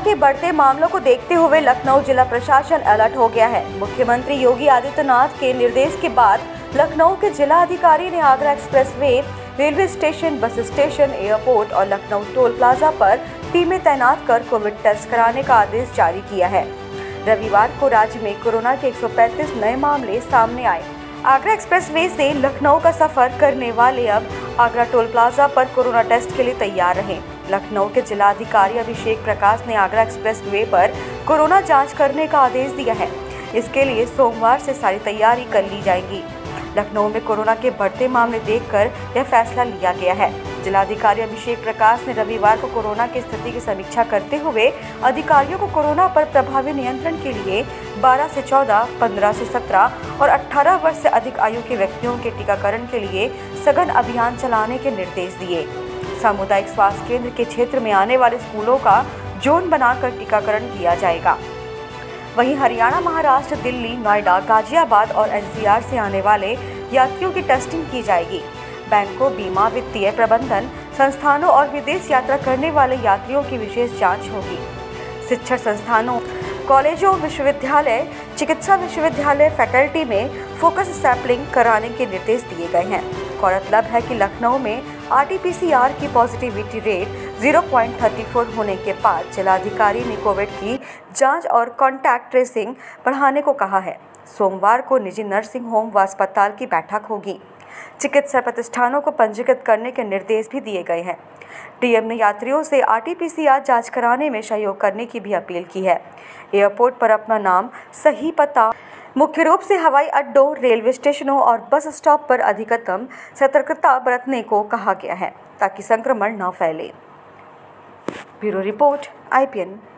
के बढ़ते मामलों को देखते हुए लखनऊ जिला प्रशासन अलर्ट हो गया है। मुख्यमंत्री योगी आदित्यनाथ के निर्देश के बाद लखनऊ के जिला अधिकारी ने Agra expressway, railway station, bus station, airport और लखनऊ टोल प्लाजा पर टीमें तैनात कर कोविड टेस्ट कराने का आदेश जारी किया है। रविवार को राज्य में कोरोना के 135 नए मामले सामने आए। आगरा एक्सप्रेसवे से लखनऊ का सफर करने वाले अब आगरा टोल प्लाजा पर कोरोना टेस्ट के लिए तैयार रहें। लखनऊ के जिलाधिकारी अभिषेक प्रकाश ने आगरा एक्सप्रेसवे पर कोरोना जांच करने का आदेश दिया है। इसके लिए सोमवार से सारी तैयारी कर ली जाएगी। लखनऊ में कोरोना के बढ़ते मामले देखकर यह फैसला लिया गया है। जिलाधिकारी अभिषेक प्रकाश ने रविवार को कोरोना की स्थिति की समीक्षा करते हुए अधिकारियों को कोरोना पर प्रभावी नियंत्रण के लिए 12 से 14, 15 से 17 और 18 वर्ष से अधिक आयु के व्यक्तियों के टीकाकरण के लिए सघन अभियान चलाने के निर्देश दिए। सामुदायिक स्वास्थ्य केंद्र के क्षेत्र में आने वाले स्कूलों का जोन बनाकर टीकाकरण किया जाएगा। वहीं हरियाणा, महाराष्ट्र, दिल्ली, नोएडा, गाजियाबाद और एनसीआर से आने वाले यात्रियों की टेस्टिंग की जाएगी। बैंकों, बीमा, वित्तीय प्रबंधन संस्थानों और विदेश यात्रा करने वाले यात्रियों की विशेष जांच होगी। शिक्षण संस्थानों, कॉलेजों, विश्वविद्यालय, चिकित्सा विश्वविद्यालय, फैकल्टी में फोकस सैंपलिंग कराने के निर्देश दिए गए हैं। गौरतलब है कि लखनऊ में RT-PCR की पॉजिटिविटी रेट 0.34 होने के बाद जिलाधिकारी ने कोविड की जांच और कॉन्टैक्ट ट्रेसिंग बढ़ाने को कहा है। सोमवार को निजी नर्सिंग होम व अस्पताल की बैठक होगी। चिकित्सा प्रतिष्ठानों को पंजीकृत करने के निर्देश भी दिए गए हैं। डीएम ने यात्रियों से RT-PCR जांच कराने में सहयोग करने की भी अपील की है। एयरपोर्ट पर अपना नाम, सही पता, मुख्य रूप से हवाई अड्डों, रेलवे स्टेशनों और बस स्टॉप पर अधिकतम सतर्कता बरतने को कहा गया है ताकि संक्रमण न फैले। Bureau report, IPN।